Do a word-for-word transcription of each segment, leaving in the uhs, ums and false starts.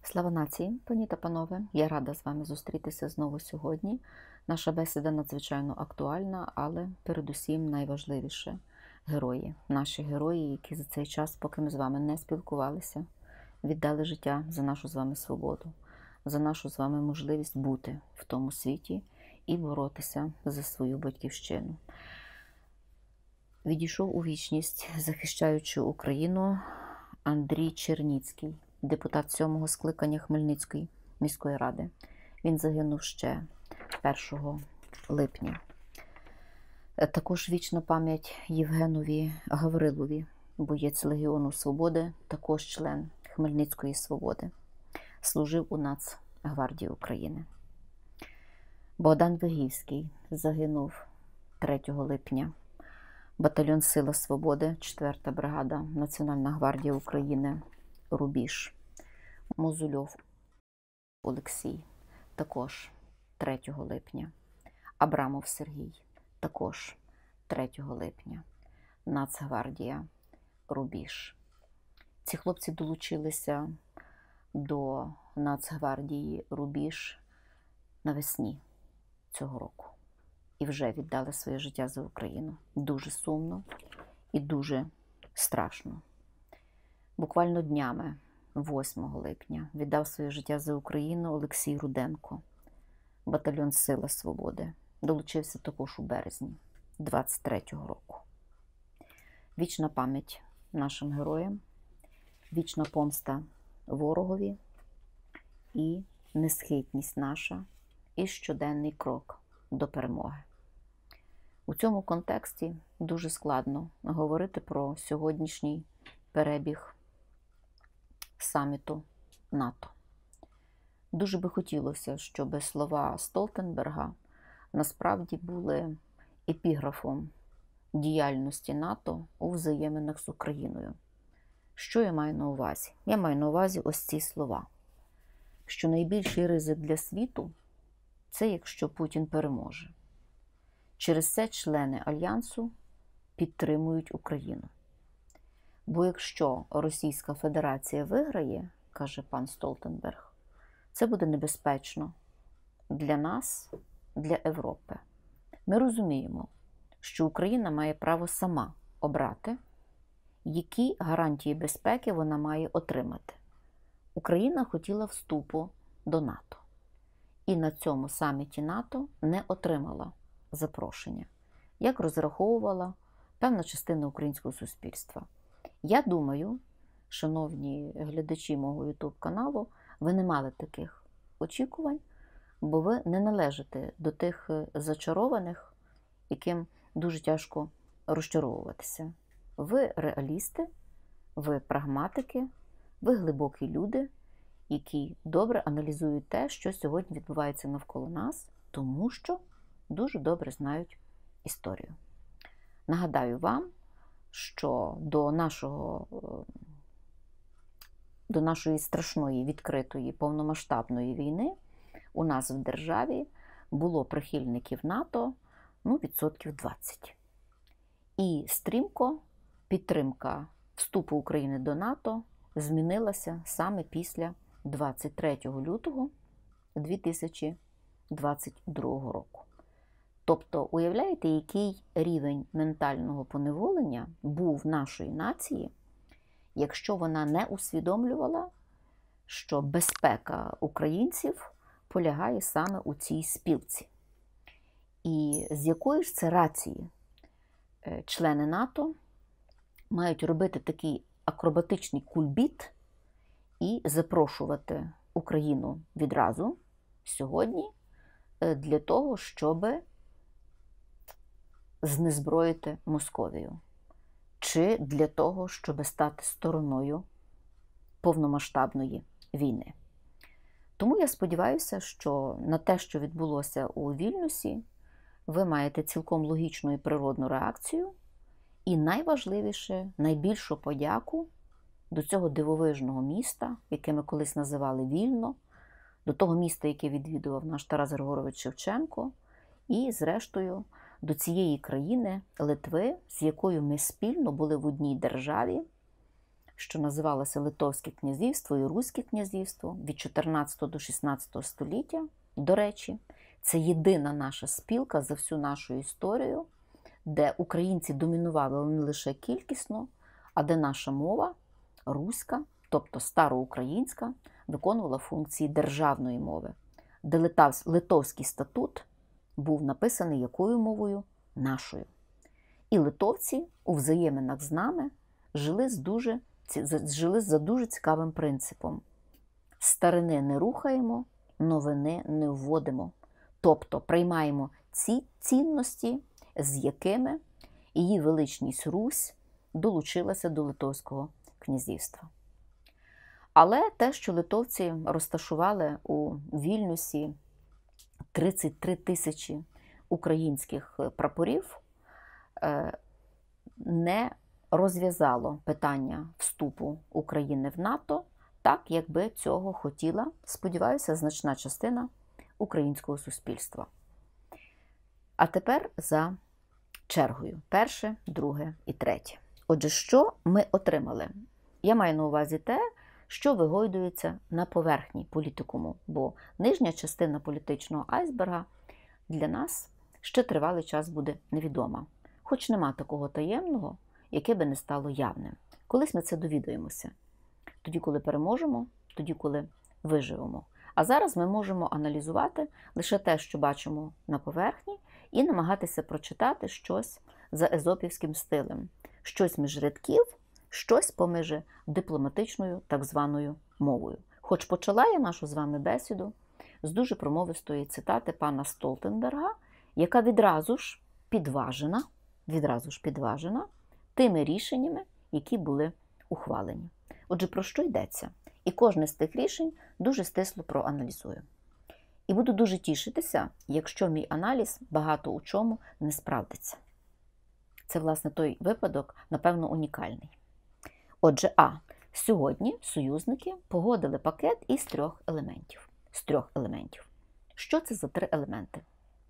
Слава нації, пані та панове! Я рада з вами зустрітися знову сьогодні. Наша бесіда надзвичайно актуальна, але передусім найважливіше – герої. Наші герої, які за цей час, поки ми з вами не спілкувалися, віддали життя за нашу з вами свободу, за нашу з вами можливість бути в тому світі і боротися за свою батьківщину. Відійшов у вічність, захищаючи Україну, Андрій Черніцький, депутат сьомого скликання Хмельницької міської ради. Він загинув ще першого липня. Також вічна пам'ять Євгенові Гаврилові, боєць Легіону Свободи, також член Хмельницької Свободи. Служив у Нацгвардії України. Богдан Вигівський загинув третього липня. Батальйон Сила Свободи, четверта бригада, Національна гвардія України, Рубіж. Мозульов Олексій, також третього липня. Абрамов Сергій, також третього липня. Нацгвардія, Рубіж. Ці хлопці долучилися до Нацгвардії Рубіж навесні цього року. І вже віддали своє життя за Україну. Дуже сумно і дуже страшно. Буквально днями, восьмого липня, віддав своє життя за Україну Олексій Руденко, батальйон Сила Свободи. Долучився також у березні двадцять третього року. Вічна пам'ять нашим героям, вічна помста ворогові і несхитність наша, і щоденний крок до перемоги. У цьому контексті дуже складно говорити про сьогоднішній перебіг саміту НАТО. Дуже би хотілося, щоб слова Столтенберга насправді були епіграфом діяльності НАТО у взаєминах з Україною. Що я маю на увазі? Я маю на увазі ось ці слова. Що найбільший ризик для світу – це якщо Путін переможе. Через це члени Альянсу підтримують Україну. Бо якщо Російська Федерація виграє, каже пан Столтенберг, це буде небезпечно для нас, для Європи. Ми розуміємо, що Україна має право сама обрати, які гарантії безпеки вона має отримати. Україна хотіла вступу до НАТО. І на цьому саміті НАТО не отримала запрошення, як розраховувала певна частина українського суспільства. Я думаю, шановні глядачі мого ютуб-каналу, ви не мали таких очікувань, бо ви не належите до тих зачарованих, яким дуже тяжко розчаровуватися. Ви реалісти, ви прагматики, ви глибокі люди, які добре аналізують те, що сьогодні відбувається навколо нас, тому що дуже добре знають історію. Нагадаю вам, що до нашого, до нашої страшної, відкритої, повномасштабної війни у нас в державі було прихильників НАТО, ну, відсотків двадцять. І стрімко підтримка вступу України до НАТО змінилася саме після двадцять третього лютого дві тисячі двадцять другого року. Тобто, уявляєте, який рівень ментального поневолення був в нашої нації, якщо вона не усвідомлювала, що безпека українців полягає саме у цій спілці. І з якої ж це рації члени НАТО мають робити такий акробатичний кульбіт і запрошувати Україну відразу сьогодні для того, щоб знезброїти Московію, чи для того, щоб стати стороною повномасштабної війни. Тому я сподіваюся, що на те, що відбулося у Вільнюсі, ви маєте цілком логічну і природну реакцію, і найважливіше, найбільшу подяку до цього дивовижного міста, яке ми колись називали Вільно, до того міста, яке відвідував наш Тарас Григорович Шевченко, і, зрештою, до цієї країни, Литви, з якою ми спільно були в одній державі що називалося Литовське князівство і Руське князівство від чотирнадцятого до шістнадцятого століття. До речі, це єдина наша спілка за всю нашу історію, де українці домінували не лише кількісно, а де наша мова, руська, тобто староукраїнська, виконувала функції державної мови, де Литовський статут був написаний якою мовою? Нашою. І литовці у взаєминах з нами жили, з дуже, жили за дуже цікавим принципом. Старини не рухаємо, новини не вводимо. Тобто приймаємо ці цінності, з якими її величність Русь долучилася до Литовського князівства. Але те, що литовці розташували у Вільнюсі тридцять три тисячі українських прапорів, не розв'язало питання вступу України в НАТО так, як би цього хотіла, сподіваюся, значна частина українського суспільства. А тепер за чергою. Перше, друге і третє. Отже, що ми отримали? Я маю на увазі те, що вигойдується на поверхні політикуму, бо нижня частина політичного айсберга для нас ще тривалий час буде невідома. Хоч нема такого таємного, яке би не стало явним. Колись ми це довідаємося. Тоді, коли переможемо, тоді, коли виживемо. А зараз ми можемо аналізувати лише те, що бачимо на поверхні, і намагатися прочитати щось за езопівським стилем. Щось між рядків, щось поміж дипломатичною так званою мовою. Хоч почала я нашу з вами бесіду з дуже промовистої цитати пана Столтенберга, яка відразу ж підважена, відразу ж підважена тими рішеннями, які були ухвалені. Отже, про що йдеться? І кожне з тих рішень дуже стисло проаналізую. І буду дуже тішитися, якщо мій аналіз багато у чому не справдиться. Це, власне, той випадок, напевно, унікальний. Отже, а. Сьогодні союзники погодили пакет із трьох елементів. З трьох елементів. Що це за три елементи?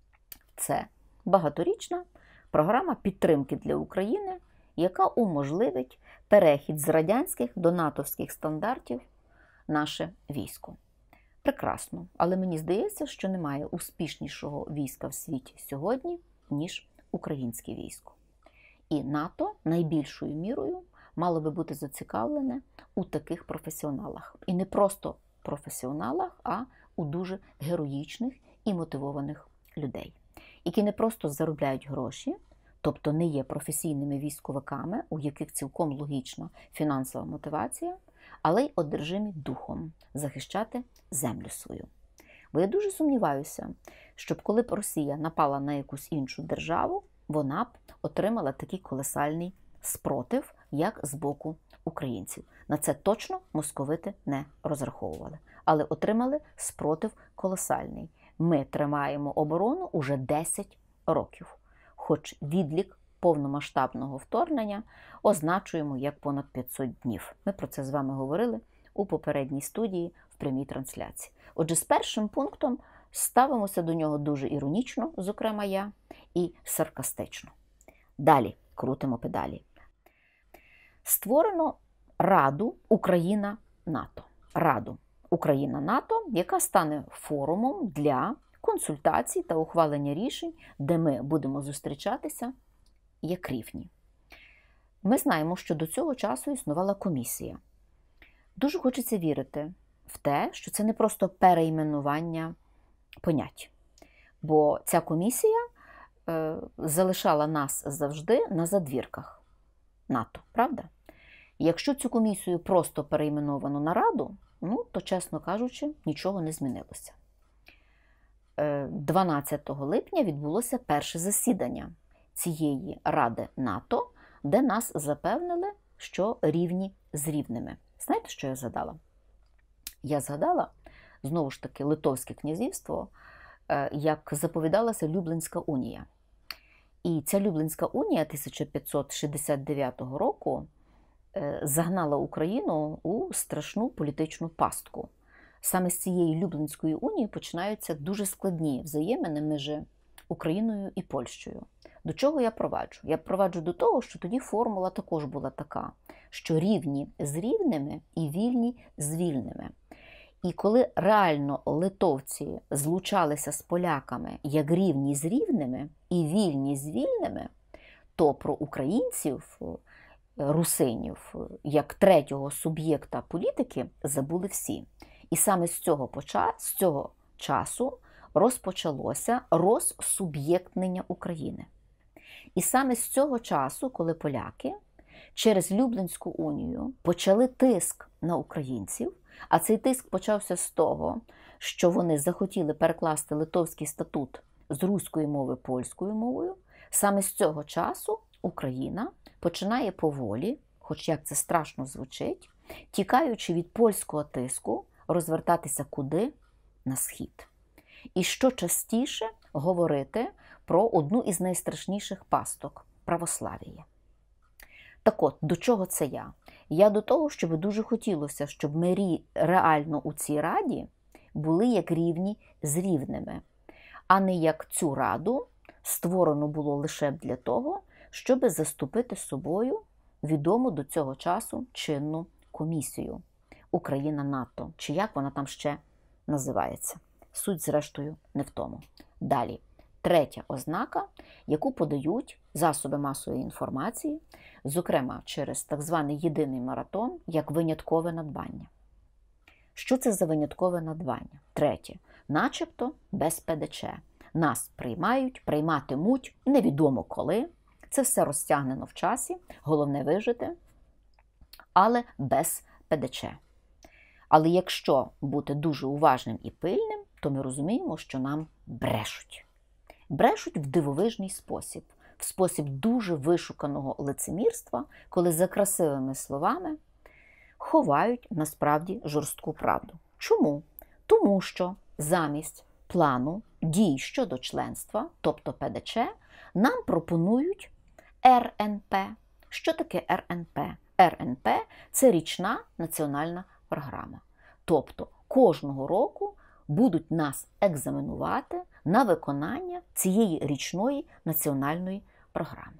Це багаторічна програма підтримки для України, яка уможливить перехід з радянських до натовських стандартів наше військо. Прекрасно, але мені здається, що немає успішнішого війська в світі сьогодні, ніж українське військо. І НАТО найбільшою мірою мало би бути зацікавлене у таких професіоналах. І не просто професіоналах, а у дуже героїчних і мотивованих людей, які не просто заробляють гроші, тобто не є професійними військовиками, у яких цілком логічна фінансова мотивація, але й одержимі духом захищати землю свою. Бо я дуже сумніваюся, щоб коли б Росія напала на якусь іншу державу, вона б отримала такий колосальний спротив, як з боку українців. На це точно московити не розраховували. Але отримали спротив колосальний. Ми тримаємо оборону уже десять років. Хоч відлік повномасштабного вторгнення означуємо як понад п'ятсот днів. Ми про це з вами говорили у попередній студії в прямій трансляції. Отже, з першим пунктом ставимося до нього дуже іронічно, зокрема я, і саркастично. Далі крутимо педалі. Створено Раду Україна-НАТО. Раду Україна-НАТО, яка стане форумом для консультацій та ухвалення рішень, де ми будемо зустрічатися як рівні. Ми знаємо, що до цього часу існувала комісія. Дуже хочеться вірити в те, що це не просто перейменування понять. Бо ця комісія е, залишала нас завжди на задвірках НАТО, правда? І якщо цю комісію просто перейменовано на Раду, ну, то, чесно кажучи, нічого не змінилося. дванадцятого липня відбулося перше засідання цієї Ради НАТО, де нас запевнили, що рівні з рівними. Знаєте, що я згадала? Я згадала, знову ж таки, Литовське князівство, як заповідалася Люблінська унія. І ця Люблінська унія тисяча п'ятсот шістдесят дев'ятого року загнала Україну у страшну політичну пастку. Саме з цієї Люблінської унії починаються дуже складні взаємини між Україною і Польщею. До чого я проваджу? Я проваджу до того, що тоді формула також була така, що рівні з рівними і вільні з вільними. І коли реально литовці злучалися з поляками як рівні з рівними і вільні з вільними, то про українців, русинів, як третього суб'єкта політики забули всі. І саме з цього, поча... з цього часу розпочалося розсуб'єктнення України. І саме з цього часу, коли поляки через Люблінську унію почали тиск на українців, а цей тиск почався з того, що вони захотіли перекласти Литовський статут з руської мови польською мовою, саме з цього часу Україна починає поволі, хоч як це страшно звучить, тікаючи від польського тиску, розвертатися куди? На схід. І що частіше говорити про одну із найстрашніших пасток – православ'я. Так от, до чого це я? Я до того, щоб дуже хотілося, щоб ми реально у цій раді були як рівні з рівними, а не як цю раду створено було лише для того, щоб заступити собою відому до цього часу чинну комісію Україна-НАТО, чи як вона там ще називається. Суть, зрештою, не в тому. Далі. Третя ознака, яку подають засоби масової інформації, зокрема через так званий єдиний маратон, як виняткове надбання. Що це за виняткове надбання? Третє. Начебто без ПДЧ. Нас приймають, прийматимуть, невідомо коли. Це все розтягнено в часі, головне вижити, але без ПДЧ. Але якщо бути дуже уважним і пильним, то ми розуміємо, що нам брешуть. Брешуть в дивовижний спосіб, в спосіб дуже вишуканого лицемірства, коли за красивими словами ховають насправді жорстку правду. Чому? Тому що замість плану дій щодо членства, тобто ПДЧ, нам пропонують ер ен пе. Що таке ер ен пе? ер ен пе – це річна національна програма. Тобто кожного року будуть нас екзаменувати на виконання цієї річної національної програми.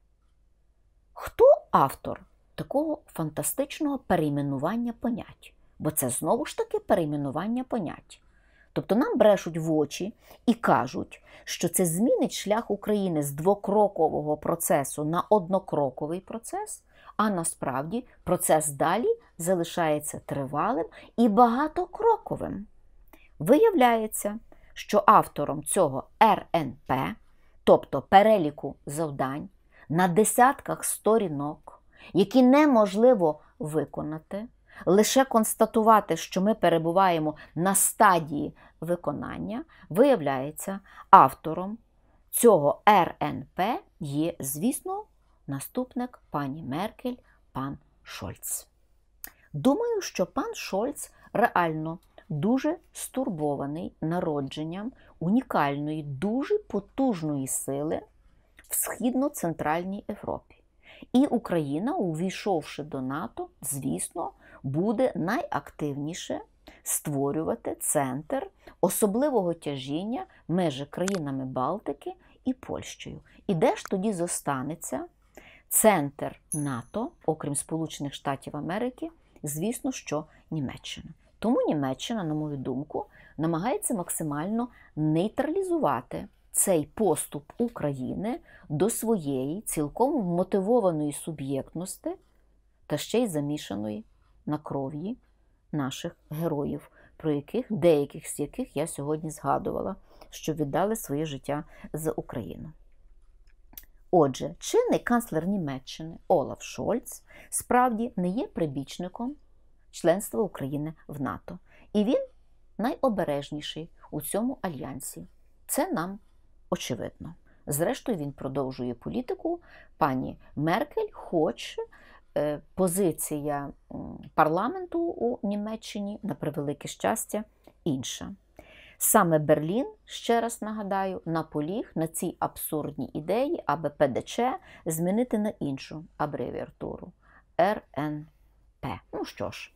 Хто автор такого фантастичного перейменування понять? Бо це знову ж таки перейменування понять. Тобто нам брешуть в очі і кажуть, що це змінить шлях України з двокрокового процесу на однокроковий процес, а насправді процес далі залишається тривалим і багатокроковим. Виявляється, що автором цього ер ен пе, тобто переліку завдань на десятках сторінок, які неможливо виконати, лише констатувати, що ми перебуваємо на стадії виконання, виявляється, автором цього ер ен пе є, звісно, наступник пані Меркель, пан Шольц. Думаю, що пан Шольц реально дуже стурбований народженням унікальної, дуже потужної сили в Східно-Центральній Європі. І Україна, увійшовши до НАТО, звісно, буде найактивніше створювати центр особливого тяжіння між країнами Балтики і Польщею. І де ж тоді зостанеться центр НАТО, окрім Сполучених Штатів Америки, звісно, що Німеччина. Тому Німеччина, на мою думку, намагається максимально нейтралізувати цей поступ України до своєї цілком вмотивованої суб'єктності та ще й замішаної на кров'ї наших героїв, про яких, деяких з яких я сьогодні згадувала, що віддали своє життя за Україну. Отже, чинний канцлер Німеччини Олаф Шольц справді не є прибічником членства України в НАТО. І він найобережніший у цьому альянсі. Це нам очевидно. Зрештою, він продовжує політику пані Меркель, хоч е, позиція парламенту у Німеччині, на превелике щастя, інша. Саме Берлін, ще раз нагадаю, наполіг на цій абсурдній ідеї, аби ПДЧ змінити на іншу абревіатуру – ер ен пе. Ну що ж,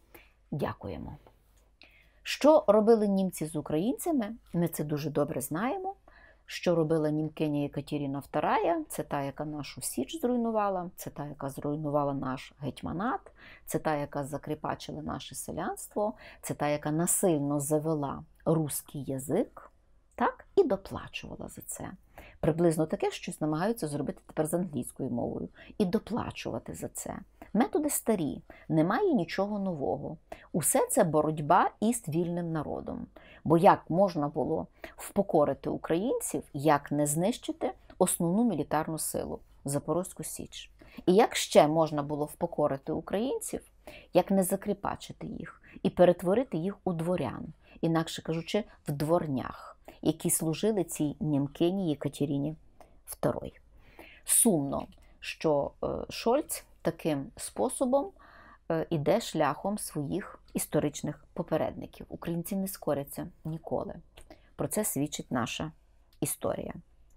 дякуємо. Що робили німці з українцями, ми це дуже добре знаємо. що робила німкиня Єкатерина вторая, це та, яка нашу Січ зруйнувала, це та, яка зруйнувала наш гетьманат, це та, яка закріпачила наше селянство, це та, яка насильно завела руський язик, так, і доплачувала за це. Приблизно таке щось намагаються зробити тепер з англійською мовою. І доплачувати за це. Методи старі, немає нічого нового. Усе це боротьба із вільним народом. Бо як можна було впокорити українців, як не знищити основну мілітарну силу – Запорозьку Січ? І як ще можна було впокорити українців, як не закріпачити їх і перетворити їх у дворян, інакше кажучи, в дворнях, які служили цій німкині Єкатерині второй. Сумно, що Шольц таким способом іде шляхом своїх історичних попередників. Українці не скоряться ніколи. Про це свідчить наша історія.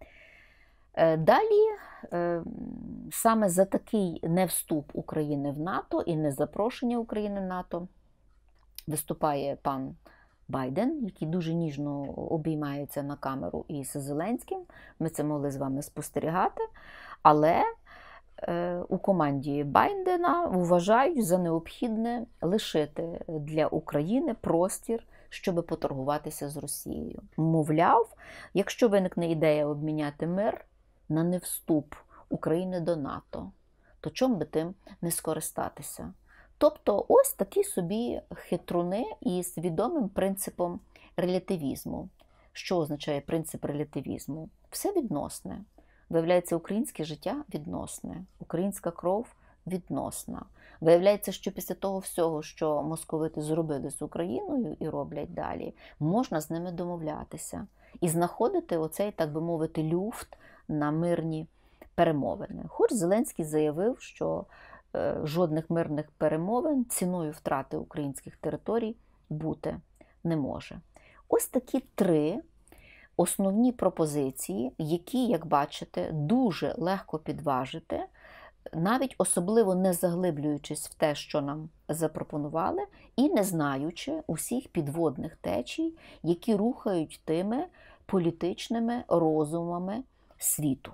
Далі, саме за такий невступ України в НАТО і незапрошення України в НАТО виступає пан Байден, який дуже ніжно обіймається на камеру із Зеленським. Ми це могли з вами спостерігати. Але е, у команді Байдена вважають за необхідне лишити для України простір, щоб поторгуватися з Росією. Мовляв, якщо виникне ідея обміняти мир на невступ України до НАТО, то чому би тим не скористатися? Тобто ось такі собі хитруни із відомим принципом релятивізму. Що означає принцип релятивізму? Все відносне. Виявляється, українське життя відносне, українська кров відносна. Виявляється, що після того всього, що московити зробили з Україною і роблять далі, можна з ними домовлятися і знаходити оцей, так би мовити, люфт на мирні перемовини. Хоч Зеленський заявив, що жодних мирних перемовин ціною втрати українських територій бути не може. Ось такі три основні пропозиції, які, як бачите, дуже легко підважити, навіть особливо не заглиблюючись в те, що нам запропонували, і не знаючи усіх підводних течій, які рухають тими політичними розумами світу.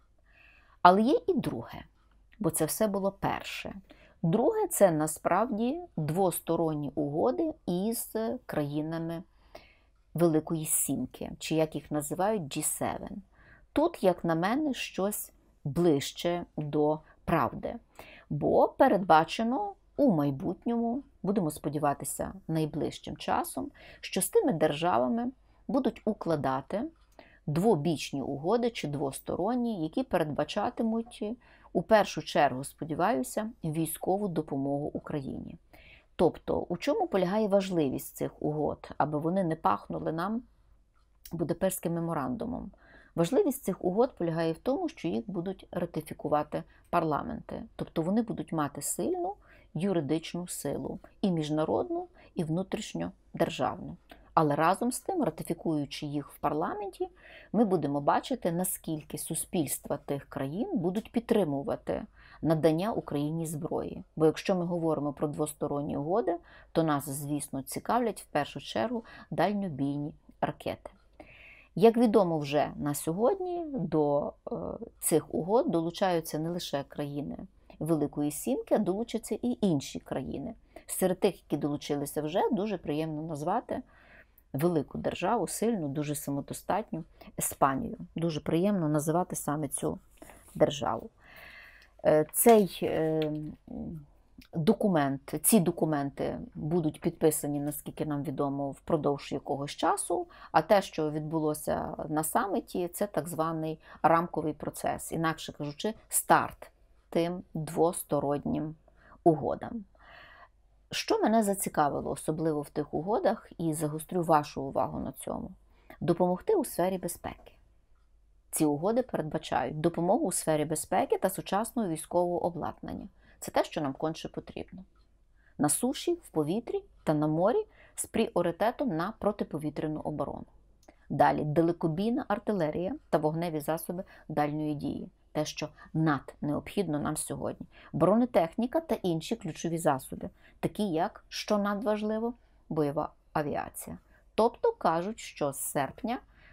Але є і друге. Бо це все було перше. Друге – це насправді двосторонні угоди із країнами Великої Сімки, чи як їх називають джі севен. Тут, як на мене, щось ближче до правди. Бо передбачено у майбутньому, будемо сподіватися, найближчим часом, що з тими державами будуть укладати двобічні угоди чи двосторонні, які передбачатимуть у першу чергу, сподіваюся, військову допомогу Україні. Тобто, у чому полягає важливість цих угод, аби вони не пахнули нам Будапештським меморандумом? Важливість цих угод полягає в тому, що їх будуть ратифікувати парламенти. Тобто вони будуть мати сильну юридичну силу, і міжнародну, і внутрішньодержавну. Але разом з тим, ратифікуючи їх в парламенті, ми будемо бачити, наскільки суспільства тих країн будуть підтримувати надання Україні зброї. Бо якщо ми говоримо про двосторонні угоди, то нас, звісно, цікавлять в першу чергу дальньобійні ракети. Як відомо вже на сьогодні, до цих угод долучаються не лише країни Великої Сімки, а долучаться і інші країни. Серед тих, які долучилися вже, дуже приємно назвати велику державу, сильну, дуже самодостатню Іспанію. Дуже приємно називати саме цю державу. Цей документ, ці документи будуть підписані, наскільки нам відомо, впродовж якогось часу, а те, що відбулося на саміті, це так званий рамковий процес, інакше кажучи, старт тим двостороннім угодам. Що мене зацікавило, особливо в тих угодах, і загострю вашу увагу на цьому? Допомогти у сфері безпеки. Ці угоди передбачають допомогу у сфері безпеки та сучасного військового обладнання. Це те, що нам конче потрібно. На суші, в повітрі та на морі з пріоритетом на протиповітряну оборону. Далі далекобійна артилерія та вогневі засоби дальньої дії. Те, що наднеобхідно нам сьогодні. Бронетехніка та інші ключові засоби, такі як, що надважливо, бойова авіація. Тобто кажуть, що з серпня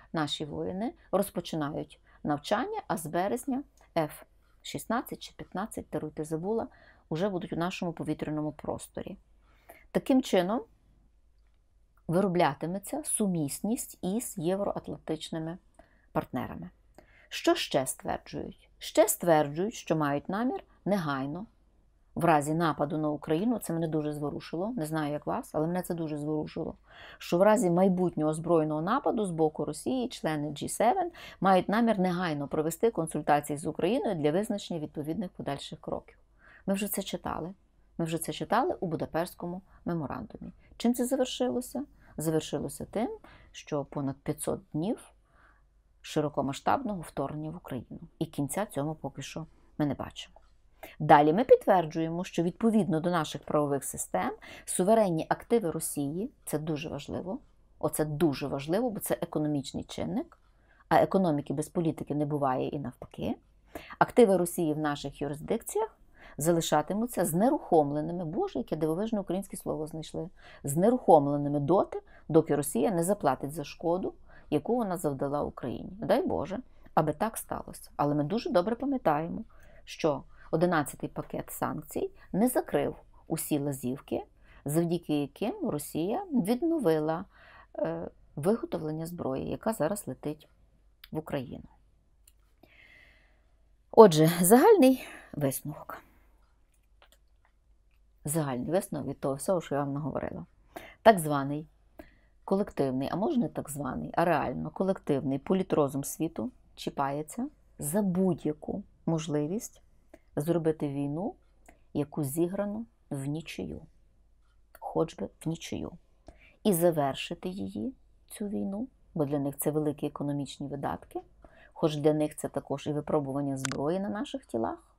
наші воїни розпочинають навчання, а з березня еф шістнадцять чи п'ятнадцять, даруйте, забула, вже будуть у нашому повітряному просторі. Таким чином вироблятиметься сумісність із євроатлантичними партнерами. Що ще стверджують? Ще стверджують, що мають намір негайно, в разі нападу на Україну, це мене дуже зворушило, не знаю, як вас, але мене це дуже зворушило, що в разі майбутнього збройного нападу з боку Росії члени джі севен мають намір негайно провести консультації з Україною для визначення відповідних подальших кроків. Ми вже це читали. Ми вже це читали у Будапештському меморандумі. Чим це завершилося? Завершилося тим, що понад п'ятсот днів широкомасштабного вторгнення в Україну. І кінця цьому поки що ми не бачимо. Далі ми підтверджуємо, що відповідно до наших правових систем суверенні активи Росії, це дуже важливо, оце дуже важливо, бо це економічний чинник, а економіки без політики не буває і навпаки, активи Росії в наших юрисдикціях залишатимуться знерухомленими, боже, яке дивовижне українське слово знайшли, знерухомленими доти, доки Росія не заплатить за шкоду, яку вона завдала Україні. Дай Боже, аби так сталося. Але ми дуже добре пам'ятаємо, що одинадцятий пакет санкцій не закрив усі лазівки, завдяки яким Росія відновила е, виготовлення зброї, яка зараз летить в Україну. Отже, загальний висновок. Загальний висновок від того всього, що я вам наговорила. Так званий колективний, а може не так званий, а реально колективний політрозум світу чіпається за будь-яку можливість зробити війну, яку зіграно в нічию, хоч би в нічию, і завершити її, цю війну, бо для них це великі економічні видатки, хоч для них це також і випробування зброї на наших тілах.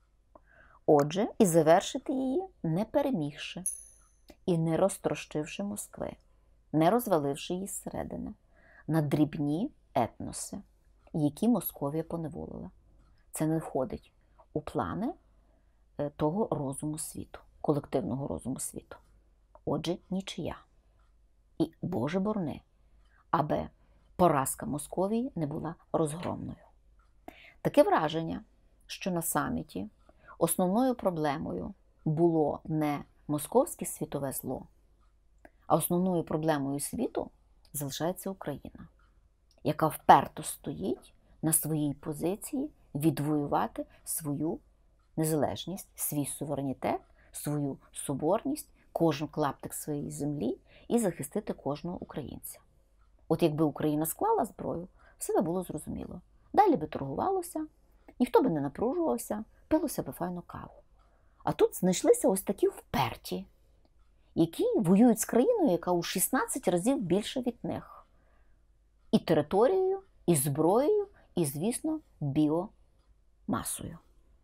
Отже, і завершити її, не перемігши і не розтрощивши Москви, не розваливши її зсередини на дрібні етноси, які Московія поневолила. Це не входить у плани того розуму світу, колективного розуму світу. Отже, нічия. І, Боже борни, аби поразка Московії не була розгромною. Таке враження, що на саміті основною проблемою було не московське світове зло, а основною проблемою світу залишається Україна, яка вперто стоїть на своїй позиції відвоювати свою незалежність, свій суверенітет, свою соборність, кожен клаптик своєї землі і захистити кожного українця. От якби Україна склала зброю, все би було зрозуміло. Далі би торгувалося, ніхто би не напружувався, пилося би файну каву. А тут знайшлися ось такі вперті, які воюють з країною, яка у шістнадцять разів більше від них. І територією, і зброєю, і, звісно, біомасою.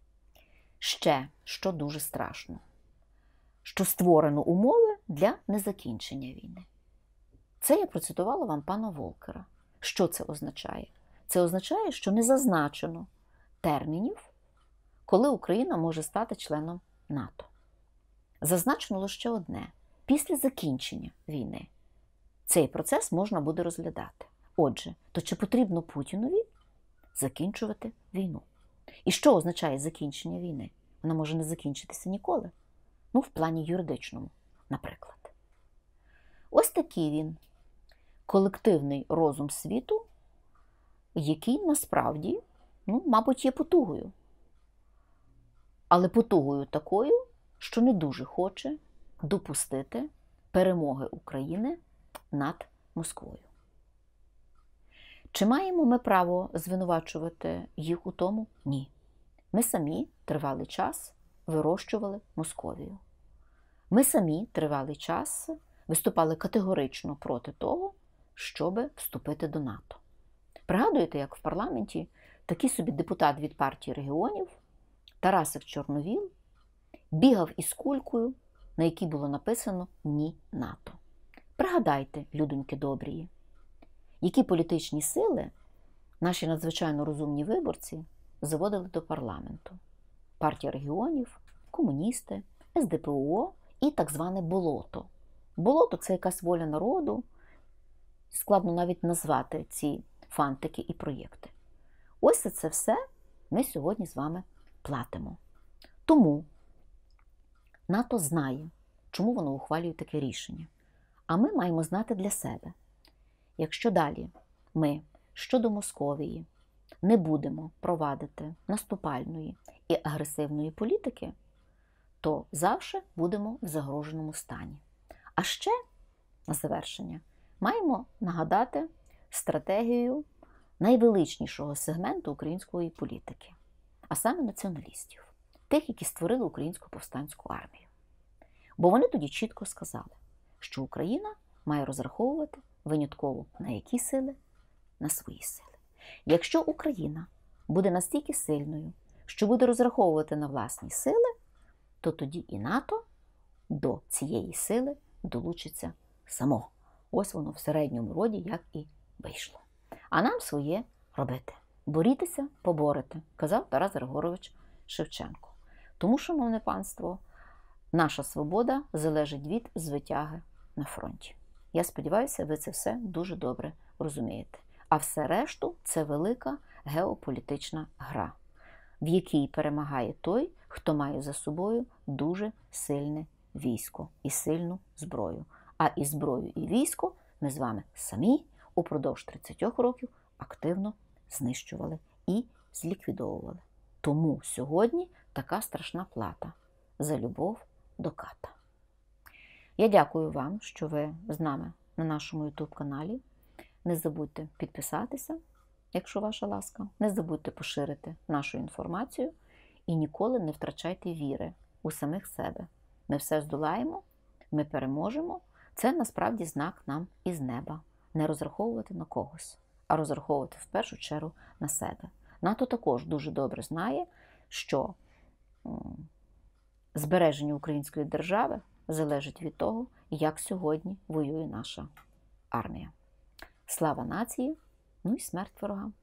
Ще, що дуже страшно, що створено умови для незакінчення війни. Це я процитувала вам пана Волкера. Що це означає? Це означає, що не зазначено термінів, коли Україна може стати членом НАТО. Зазначено лише одне – після закінчення війни. Цей процес можна буде розглядати. Отже, то чи потрібно Путінові закінчувати війну? І що означає закінчення війни? Вона може не закінчитися ніколи. Ну, в плані юридичному, наприклад. Ось такий він колективний розум світу, який насправді, ну, мабуть, є потугою. Але потугою такою, що не дуже хоче допустити перемоги України над Москвою. Чи маємо ми право звинувачувати їх у тому? Ні. Ми самі тривалий час вирощували Московію. Ми самі тривалий час виступали категорично проти того, щоб вступити до НАТО. Пригадуєте, як в парламенті такий собі депутат від партії регіонів Тарасик Чорновіл бігав із кулькою, на якій було написано «Ні НАТО». Пригадайте, людоньки добрії, які політичні сили наші надзвичайно розумні виборці заводили до парламенту. Партія регіонів, комуністи, ес де пе о і так зване болото. Болото – це якась воля народу. Складно навіть назвати ці фантики і проєкти. Ось за це все ми сьогодні з вами платимо. Тому НАТО знає, чому воно ухвалює таке рішення. А ми маємо знати для себе. Якщо далі ми щодо Московії не будемо провадити наступальної і агресивної політики, то завжди будемо в загроженому стані. А ще, на завершення, маємо нагадати стратегію найвеличнішого сегменту української політики, а саме націоналістів, тих, які створили Українську повстанську армію. Бо вони тоді чітко сказали, що Україна має розраховувати винятково на які сили? На свої сили. Якщо Україна буде настільки сильною, що буде розраховувати на власні сили, то тоді і НАТО до цієї сили долучиться само. Ось воно в середньому роді як і вийшло. А нам своє робити. Борітеся, поборете, казав Тарас Григорович Шевченко. Тому, шановне панство, наша свобода залежить від звитяги на фронті. Я сподіваюся, ви це все дуже добре розумієте. А все решту – це велика геополітична гра, в якій перемагає той, хто має за собою дуже сильне військо і сильну зброю. А і зброю, і військо ми з вами самі упродовж тридцять років активно знищували і зліквідовували. Тому сьогодні така страшна плата за любов до ката. Я дякую вам, що ви з нами на нашому ютуб-каналі. Не забудьте підписатися, якщо ваша ласка. Не забудьте поширити нашу інформацію і ніколи не втрачайте віри у самих себе. Ми все здолаємо, ми переможемо. Це насправді знак нам із неба. Не розраховувати на когось, а розраховувати в першу чергу на себе. НАТО також дуже добре знає, що збереження української держави залежить від того, як сьогодні воює наша армія. Слава нації, ну і смерть ворогам!